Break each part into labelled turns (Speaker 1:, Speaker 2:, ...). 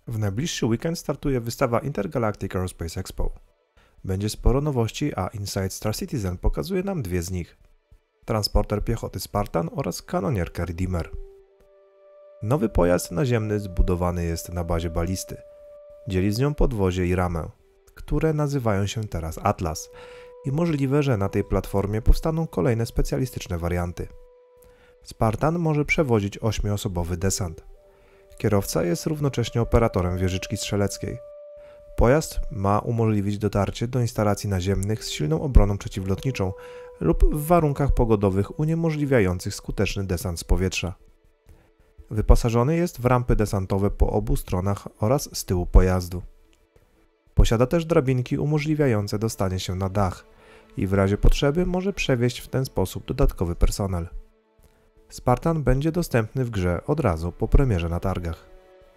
Speaker 1: W najbliższy weekend startuje wystawa Intergalactic Aerospace Expo. Będzie sporo nowości, a Inside Star Citizen pokazuje nam dwie z nich. Transporter piechoty Spartan oraz kanonierkę Redeemer. Nowy pojazd naziemny zbudowany jest na bazie balisty. Dzieli z nią podwozie i ramę, które nazywają się teraz Atlas i możliwe, że na tej platformie powstaną kolejne specjalistyczne warianty. Spartan może przewozić 8-osobowy desant. Kierowca jest równocześnie operatorem wieżyczki strzeleckiej. Pojazd ma umożliwić dotarcie do instalacji naziemnych z silną obroną przeciwlotniczą lub w warunkach pogodowych uniemożliwiających skuteczny desant z powietrza. Wyposażony jest w rampy desantowe po obu stronach oraz z tyłu pojazdu. Posiada też drabinki umożliwiające dostanie się na dach i w razie potrzeby może przewieźć w ten sposób dodatkowy personel. Spartan będzie dostępny w grze od razu po premierze na targach.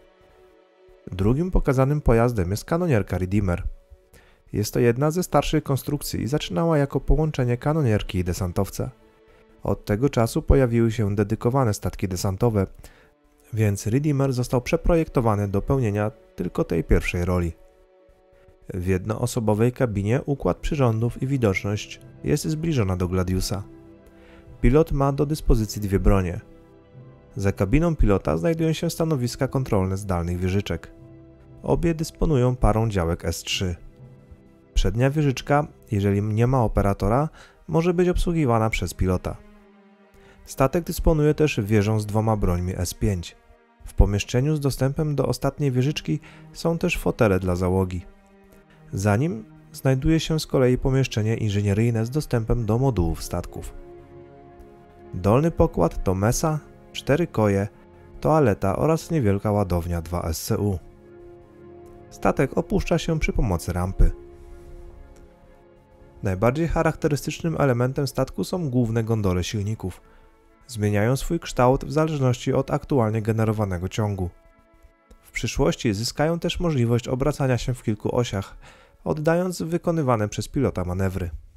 Speaker 1: Drugim pokazanym pojazdem jest kanonierka Redeemer. Jest to jedna ze starszych konstrukcji i zaczynała jako połączenie kanonierki i desantowca. Od tego czasu pojawiły się dedykowane statki desantowe, więc Redeemer został przeprojektowany do pełnienia tylko tej pierwszej roli. W jednoosobowej kabinie układ przyrządów i widoczność jest zbliżona do Gladiusa. Pilot ma do dyspozycji dwie bronie. Za kabiną pilota znajdują się stanowiska kontrolne zdalnych wieżyczek. Obie dysponują parą działek S3. Przednia wieżyczka, jeżeli nie ma operatora, może być obsługiwana przez pilota. Statek dysponuje też wieżą z dwoma brońmi S5. W pomieszczeniu z dostępem do ostatniej wieżyczki są też fotele dla załogi. Za nim znajduje się z kolei pomieszczenie inżynieryjne z dostępem do modułów statków. Dolny pokład to mesa, 4 koje, toaleta oraz niewielka ładownia 2 SCU. Statek opuszcza się przy pomocy rampy. Najbardziej charakterystycznym elementem statku są główne gondole silników. Zmieniają swój kształt w zależności od aktualnie generowanego ciągu. W przyszłości zyskają też możliwość obracania się w kilku osiach, oddając wykonywane przez pilota manewry.